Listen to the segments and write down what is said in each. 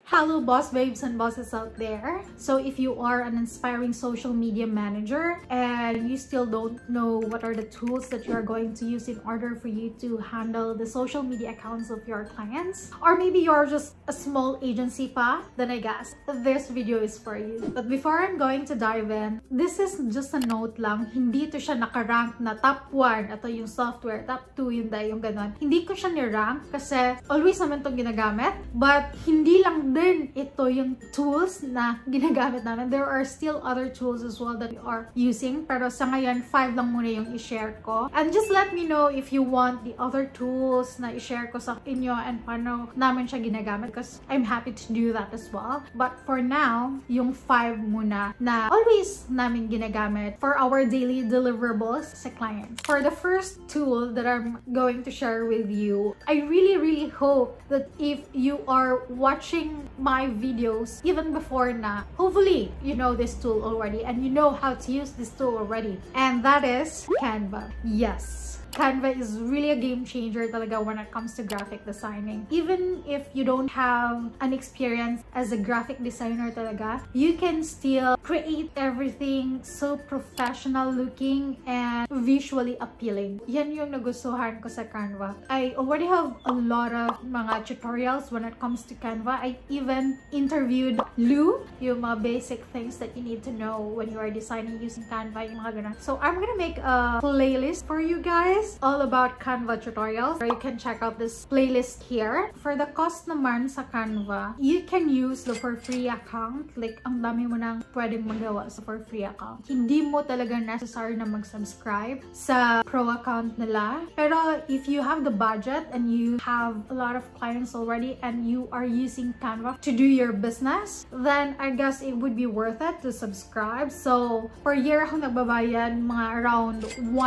Hello boss babes and bosses out there. So if you are an inspiring social media manager and you still don't know what are the tools that you are going to use in order for you to handle the social media accounts of your clients, or maybe you're just a small agency pa, then I guess this video is for you. But before I'm going to dive in, this is just a note lang, hindi to siya nakarank na top 1, ito yung software, top 2 yun dahil yung ganon. Hindi ko siya ni-rank kasi always naman itong ginagamit, but hindi lang din ito yung tools na ginagamit namin. There are still other tools as well that we are using, pero sa ngayon 5 lang muna yung i-share ko. And just let me know if you want the other tools na i-share ko sa inyo and paano namin siya ginagamit, because I'm happy to do that as well. But for now, yung 5 muna na always namin ginagamit for our daily deliverables sa clients. For the first tool that I'm going to share with you, I really hope that if you are watching my videos even before na, hopefully you know this tool already and you know how to use this tool already, and that is Canva. Yes, Canva is really a game changer talaga when it comes to graphic designing. Even if you don't have an experience as a graphic designer talaga, you can still create everything so professional looking and visually appealing. Yan yung nagustuhan ko sa Canva. I already have a lot of mga tutorials when it comes to Canva. I even interviewed Lou, yung mga basic things that you need to know when you are designing using Canva, yung mga ganun. So I'm gonna make a playlist for you guys all about Canva tutorials, or you can check out this playlist here. For the cost naman sa Canva, you can use the for free account. Like, ang dami mo nang pwedeng magawa sa for free account. Hindi mo talaga necessary na mag-subscribe sa pro account nila. Pero if you have the budget and you have a lot of clients already and you are using Canva to do your business, then I guess it would be worth it to subscribe. So per year ako nagbabayad mga around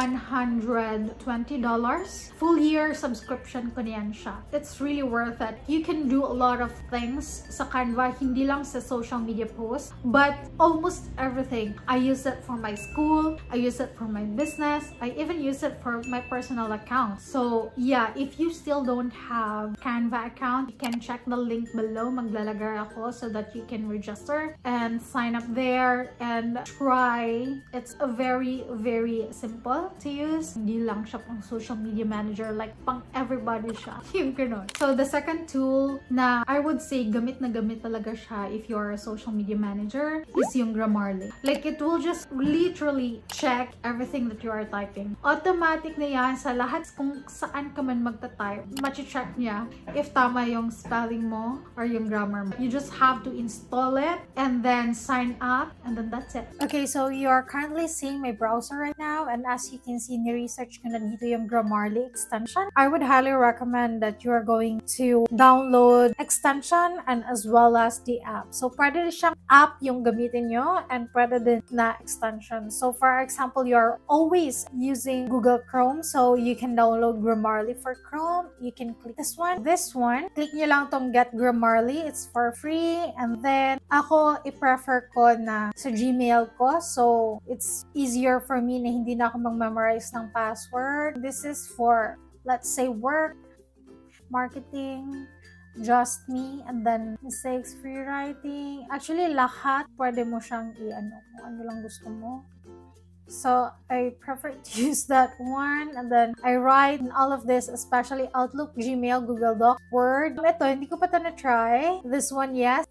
$120. Full year subscription ko niyan siya. It's really worth it. You can do a lot of things sa Canva, hindi lang sa social media posts, but almost everything. I use it for my school, I use it for my business, I even use it for my personal account. So yeah, if you still don't have Canva account, you can check the link below. Maglalagay ako so that you can register and sign up there and try. It's a very simple to use. Hindi lang siya pang social media manager, like pang everybody siya. Yung ganun. So the second tool na I would say gamit na gamit talaga siya if you're a social media manager is yung Grammarly. Like, it will just literally check everything that you are typing. Automatic na yan sa lahat kung saan ka man magta-type. Machi-check niya if tama yung spelling mo or yung grammar mo. You just have to install it and then sign up, and then that's it. Okay, so you are currently seeing my browser right now, and as you can see, ni-research ko na dito yung Grammarly extension. I would highly recommend that you are going to download extension and as well as the app. So pwede siyang app yung gamitin nyo and pwede din na extension. So for example, you're always using Google Chrome, so you can download Grammarly for Chrome. You can click this one. This one, click nyo lang tong Get Grammarly. It's for free. And then ako, i-prefer ko na sa Gmail ko. So it's easier for me na hindi na ako mag-memorize ng password. This is for, let's say, work, marketing, just me, and then mistakes, free writing. Actually, lahat pwede mo siyang i-ano kung ano lang gusto mo. So I prefer to use that one, and then I write in all of this, especially Outlook, Gmail, Google Doc, Word. Ito, hindi ko pa ito na-try. This one, yes.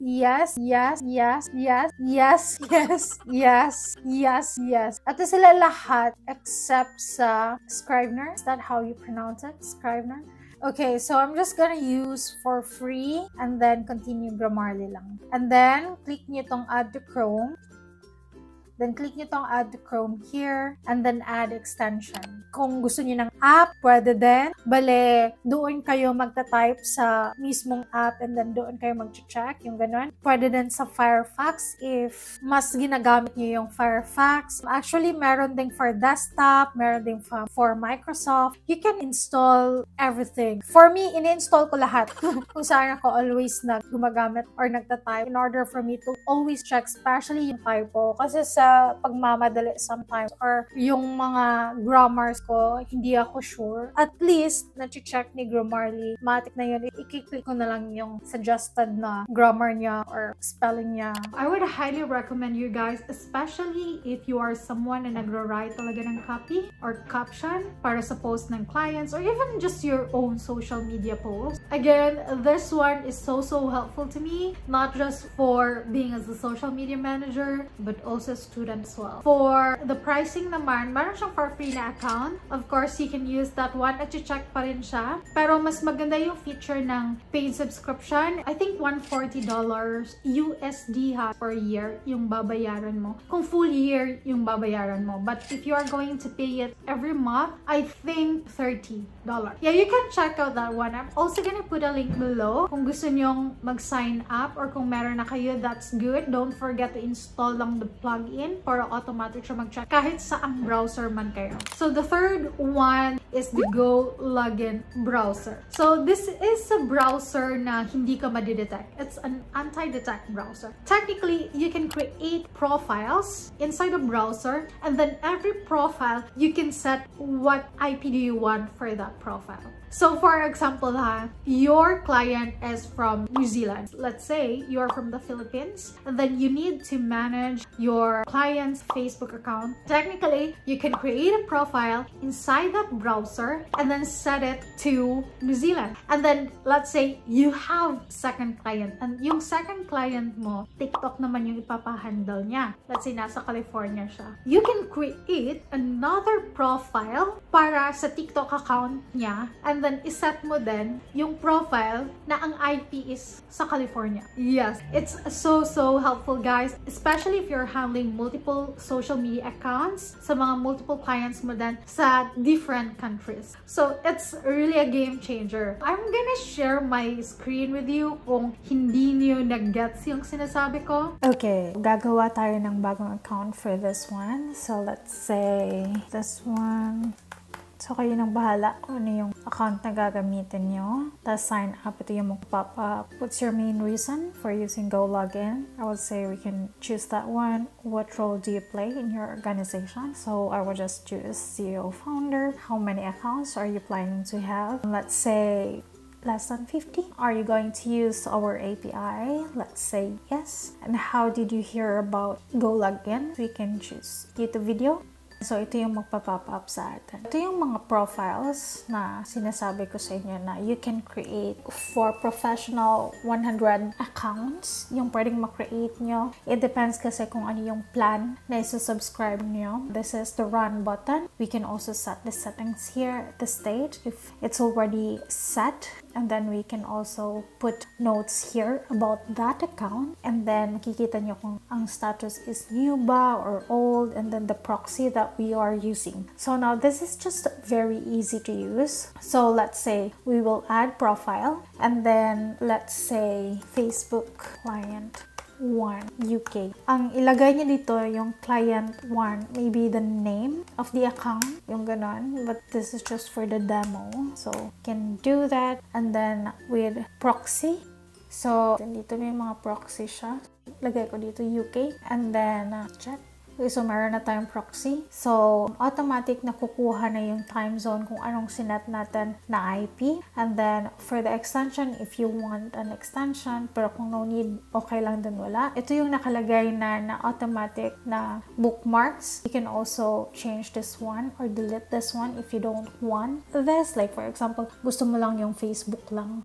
Ito sila lahat except sa Scrivener. Is that how you pronounce it? Scrivener? Okay, so I'm just gonna use for free and then continue Grammarly lang. And then, click nyo itong Add to Chrome. Then, click nyo itong Add to Chrome here, and then add extension. Kung gusto nyo ng app, pwede din. Bale, doon kayo magta-type sa mismong app, and then doon kayo mag-check, yung ganun. Pwede din sa Firefox if mas ginagamit nyo yung Firefox. Actually, meron din for desktop, meron din for Microsoft. You can install everything. For me, ini-install ko lahat. Kung saan ako always gumagamit or nagta-type in order for me to always check, especially yung typo. Kasi sa sa pagmamadali sometimes or yung mga grammars ko, hindi ako sure. At least, na-check ni Grammarly. Matik na yun. I-click ko na lang yung suggested na grammar niya or spelling niya. I would highly recommend you guys, especially if you are someone na nagra-write talaga ng copy or caption para sa post ng clients or even just your own social media post. Again, this one is so helpful to me, not just for being as a social media manager, but also a student as well. For the pricing naman, meron siyang for free na account. Of course, you can use that one at check pa rin siya. Pero mas maganda yung feature ng paid subscription. I think $140 USD per year yung babayaran mo. Kung full year yung babayaran mo. But if you are going to pay it every month, I think $30. Yeah, you can check out that one. I'm also gonna put a link below. Kung gusto nyong mag-sign up or kung meron na kayo, that's good. Don't forget to install lang the plugin para automatic siya mag-check kahit saang browser man kayo. So the third one is the GoLogin browser. So this is a browser na hindi ka madidetect. It's an anti-detect browser. Technically, you can create profiles inside a browser, and then every profile, you can set what IP do you want for that profile. So for example, your client is from New Zealand. Let's say you're from the Philippines, and then you need to manage your client's Facebook account. Technically, you can create a profile inside that browser and then set it to New Zealand. And then let's say you have second client, and yung second client mo, TikTok naman yung ipapahandle niya. Let's say nasa California siya. You can create another profile para sa TikTok account niya, and then iset mo din yung profile na ang IP is sa California. Yes, it's so helpful, guys, especially if you're handling multiple social media accounts sa mga multiple clients mo din sa different countries. So it's really a game changer. I'm gonna share my screen with you kung hindi niyo nag-gets yung sinasabi ko. Okay, gagawa tayo ng bagong account for this one. So let's say this one. So, kayo nang bahala kung ano yung account na gagamitin nyo. Tapos, sign up. Ito yung mag-pop up. What's your main reason for using GoLogin? I would say we can choose that one. What role do you play in your organization? So, I would just choose CEO founder. How many accounts are you planning to have? Let's say less than 50. Are you going to use our API? Let's say yes. And how did you hear about GoLogin? We can choose YouTube video. So, ito yung magpa-pop up sa atin. Ito yung mga profiles na sinasabi ko sa inyo na you can create for professional 100 accounts. Yung pwedeng ma-create nyo. It depends kasi kung ano yung plan na isa-subscribe nyo. This is the run button. We can also set the settings here at the stage if it's already set. And then we can also put notes here about that account. And then makikita nyo kung ang status is new ba or old, and then the proxy that we are using. So now this is just very easy to use. So let's say we will add profile, and then let's say Facebook client 1 UK. Ang ilagay niya dito yung client 1, maybe the name of the account, yung ganon, but this is just for the demo. So can do that. And then with proxy, so dito may mga proxy siya. Lagay ko dito UK, and then check. Okay, so meron na tayong proxy. So, automatic na kukuha na yung time zone kung anong sinet natin na IP. And then, for the extension, if you want an extension, pero kung no need, okay lang din wala. Ito yung nakalagay na automatic na bookmarks. You can also change this one or delete this one if you don't want this. Like, for example, gusto mo lang yung Facebook lang.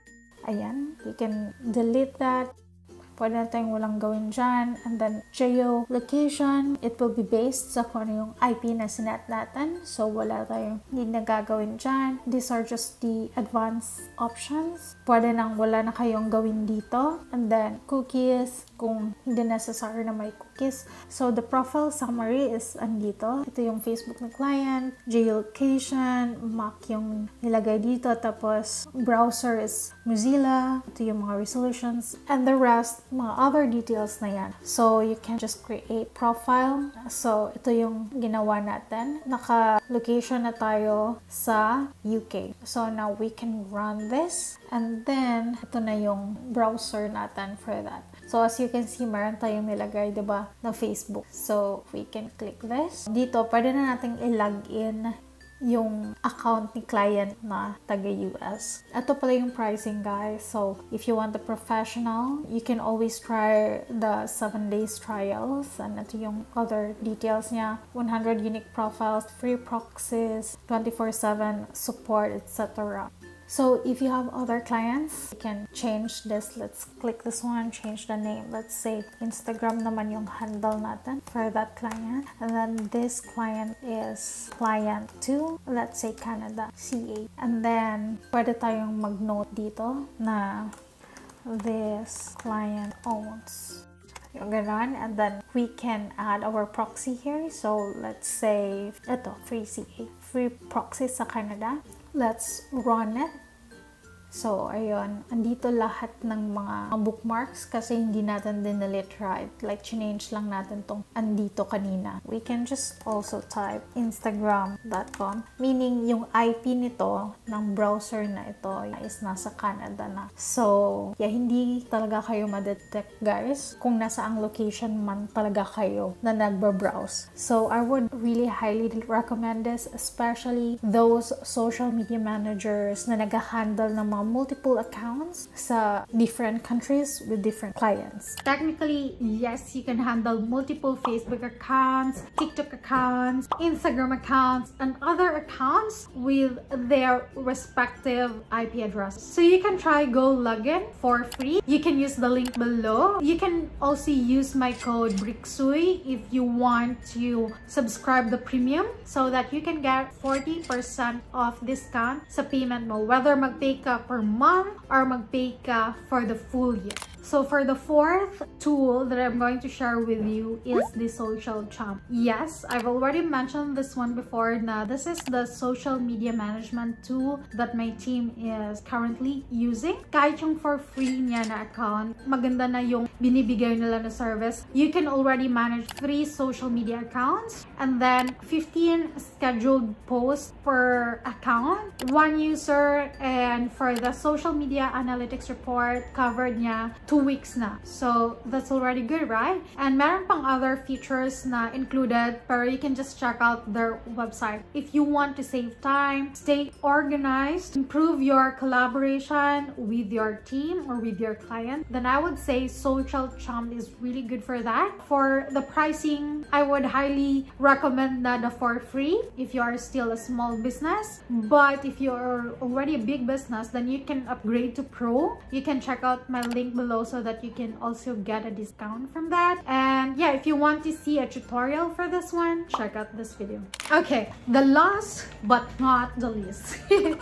Ayan, you can delete that. Pwede na tayong walang gawin dyan. And then, geolocation, it will be based sa kung ano yung IP na sinet natin. So, wala tayong need na gagawin dyan. These are just the advanced options. Pwede nang wala na kayong gawin dito. And then, cookies, kung hindi necessary na may cookies. So, the profile summary is andito. Ito yung Facebook na client, geolocation, MAC yung nilagay dito. Tapos, browser is Mozilla, ito yung mga resolutions, and the rest, mga other details na yan. So, you can just create profile. So, ito yung ginawa natin. Naka-location na tayo sa UK. So, now we can run this. And then, ito na yung browser natin for that. So, as you can see, meron tayong nilagay, diba, na Facebook. So, we can click this. Dito, pwede na nating i-log in yung account ni client na taga-US. Ito pala yung pricing, guys. So, if you want the professional, you can always try the 7 days trials. And ito yung other details niya. 100 unique profiles, free proxies, 24/7 support, etc. So, if you have other clients, you can change this. Let's click this one, change the name. Let's say Instagram naman yung handle natin for that client. And then this client is client 2, let's say Canada, CA. And then, pwede tayong mag-note dito na this client owns. Yung ganon. And then, we can add our proxy here. So, let's say, ito, free CA. Free proxy sa Canada. Let's run it. So, ayun. Andito lahat ng mga bookmarks kasi hindi natin dinelete, right? Like, change lang natin tong andito kanina. We can just also type instagram.com. Meaning, yung IP nito ng browser na ito is nasa Canada na. So, yeah, hindi talaga kayo ma-detect, guys, kung nasa ang location man talaga kayo na nagbabrowse. So, I would really highly recommend this, especially those social media managers na nag-handle ng mga multiple accounts sa different countries with different clients. Technically, yes, you can handle multiple Facebook accounts, TikTok accounts, Instagram accounts, and other accounts with their respective IP addresses. So you can try GoLogin for free. You can use the link below. You can also use my code BRICSUY if you want to subscribe the premium so that you can get 40% off discount sa payment mo, whether mag-pay ka per month or mag-pay ka for the full year. So for the fourth tool that I'm going to share with you is the SocialChamp. Yes, I've already mentioned this one before. Now, this is the social media management tool that my team is currently using. Kahit yung for free niya na account, maganda na yung binibigay nila na service. You can already manage 3 social media accounts and then 15 scheduled posts per account, 1 user, and for the social media analytics report, covered niya 2 weeks na. So, that's already good, right? And meron pang other features na included, pero you can just check out their website. If you want to save time, stay organized, improve your collaboration with your team or with your client, then I would say SocialChamp is really good for that. For the pricing, I would highly recommend that for free if you are still a small business. But if you are already a big business, then you can upgrade to Pro. You can check out my link below so that you can also get a discount from that. And yeah, if you want to see a tutorial for this one, check out this video. Okay, the last but not the least.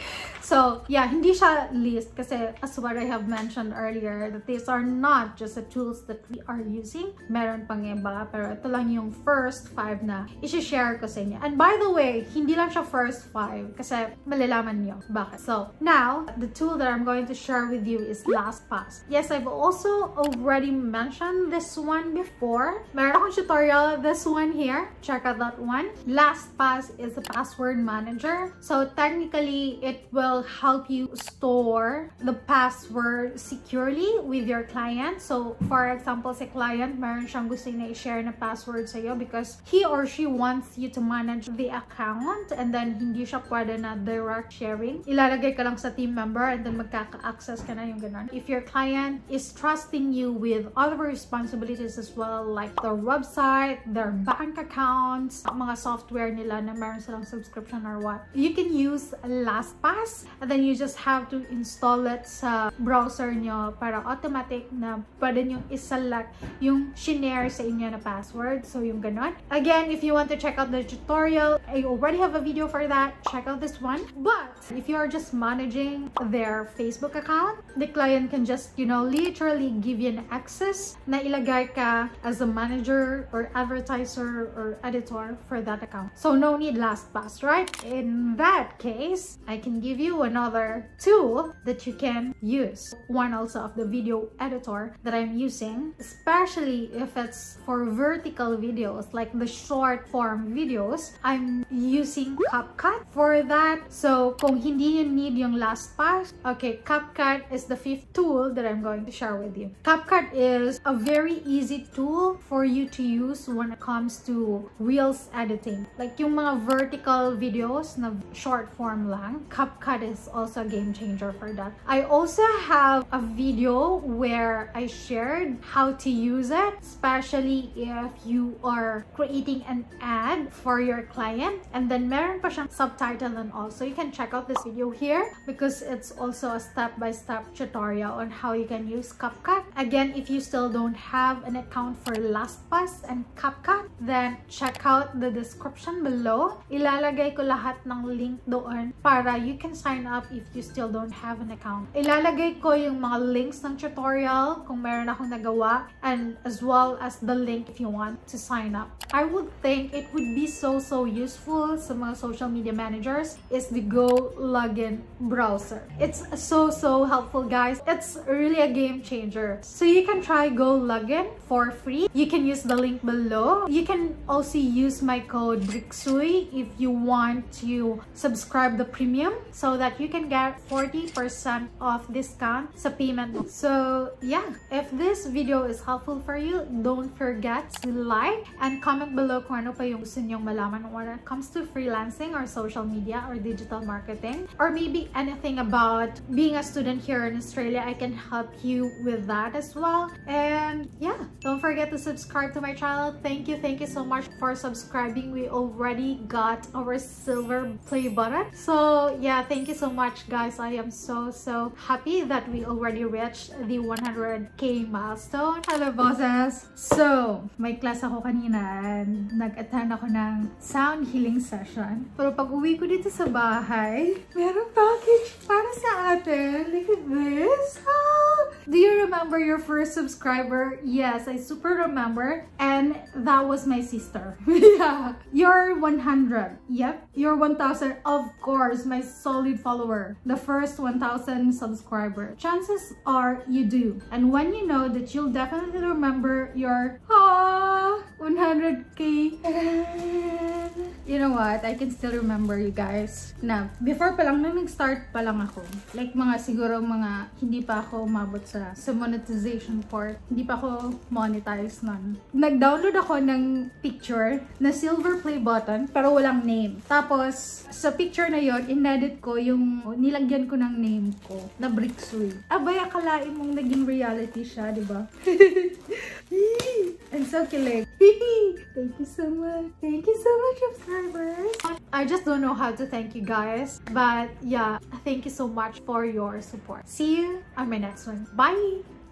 So yeah, hindi siya list kasi as what I have mentioned earlier, that these are not just the tools that we are using. Meron pang iba, pero ito lang yung first 5 na i-share ko sa inyo. And by the way, hindi lang siya first 5 kasi malalaman nyo bakit. So now, the tool that I'm going to share with you is LastPass. Yes, I've also already mentioned this one before. Meron akong tutorial, this one here. Check out that one. LastPass is a password manager. So technically, it will help you store the password securely with your client. So for example, si client, meron siyang gusto na i-share na password sa'yo because he or she wants you to manage the account and then hindi siya pwede na direct sharing. Ilalagay ka lang sa team member and then magkaka-access ka na yung ganun. If your client is trusting you with other responsibilities as well, like their website, their bank accounts, mga software nila na meron silang subscription or what, you can use LastPass and then you just have to install it sa browser nyo para automatic na pwede nyo iselect yung shinare sa inyo na password. So yung ganon. Again, if you want to check out the tutorial, I already have a video for that. Check out this one. But if you are just managing their Facebook account, the client can just, you know, literally literally give you an access na ilagay ka as a manager or advertiser or editor for that account. So no need LastPass, right? In that case, I can give you another tool that you can use. One also of the video editor that I'm using, especially if it's for vertical videos like the short form videos, I'm using Capcut for that. So kung hindi you need yung LastPass, okay, Capcut is the fifth tool that I'm going to share with you. Capcut is a very easy tool for you to use when it comes to Reels editing. Like yung mga vertical videos na short form lang, Capcut is also a game changer for that. I also have a video where I shared how to use it, especially if you are creating an ad for your client. And then meron pa siyang subtitle and also you can check out this video here because it's also a step-by-step tutorial on how you can use Capcut. Again, if you still don't have an account for LastPass and Capcut, then check out the description below. Ilalagay ko lahat ng link doon para you can sign up if you still don't have an account. Ilalagay ko yung mga links ng tutorial kung meron akong nagawa, and as well as the link if you want to sign up. I would think it would be so useful sa mga social media managers is the GoLogin browser. It's so helpful, guys. It's really a game changer. So you can try GoLogin for free. You can use the link below. You can also use my code 𝐷RIXUY if you want to subscribe the premium so that you can get 40% off discount sa payment. So yeah, if this video is helpful for you, don't forget to like and comment below kung ano pa yung gusto nyong malaman when it comes to freelancing or social media or digital marketing, or maybe anything about being a student here in Australia. I can help you with that as well. And yeah, don't forget to subscribe to my channel. Thank you so much for subscribing. We already got our silver play button. So yeah, thank you so much, guys. I am so happy that we already reached the 100K milestone. Hello, bosses! So, may class ako kanina and nag-attend ako ng sound healing session. Pero pag uwi ko dito sa bahay, merong package para sa atin. Look at this! Oh! Do you remember your first subscriber? Yes, I super remember. And that was my sister. Yeah. You're 100. Yep. You're 1,000. Of course, my solid follower. The first 1,000 subscriber. Chances are you do. And when you know that, you'll definitely remember your 100K. You know what? I can still remember, you guys. Na, before pa lang, nung nag-start pa lang ako. Like siguro hindi pa ako umabot sa monetization part. Hindi pa ako monetize nun. Nag-download ako ng picture na silver play button pero walang name. Tapos, sa picture na yon, inedit ko yung nilagyan ko ng name ko na 𝐷RIXUY. Abay, akalain mong naging reality siya, di ba? I'm so kilig. Thank you so much. Thank you so much, subscribers. I just don't know how to thank you guys. But yeah, thank you so much for your support. See you on my next one. Bye!